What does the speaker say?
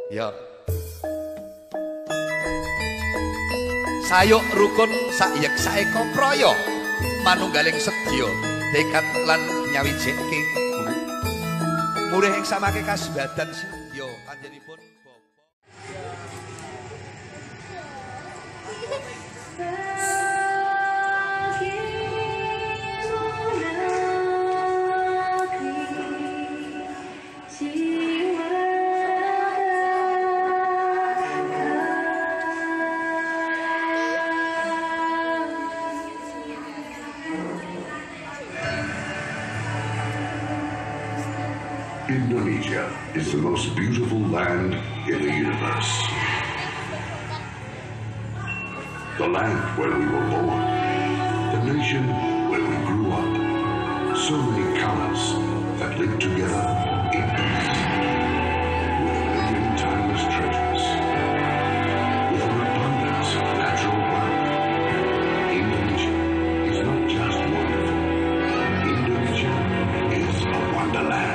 Ya. Sayuk rukun sayek saeka praya manunggaling sedya tekad lan nyawijake guru. Murih ing samake kasebatan sedya panjenenganipun Indonesia is the most beautiful land in the universe. The land where we were born. The nation where we grew up. So many colors that live together in peace. With a million timeless treasures. With an abundance of natural wealth. Indonesia is not just wonderful. Indonesia is a wonderland.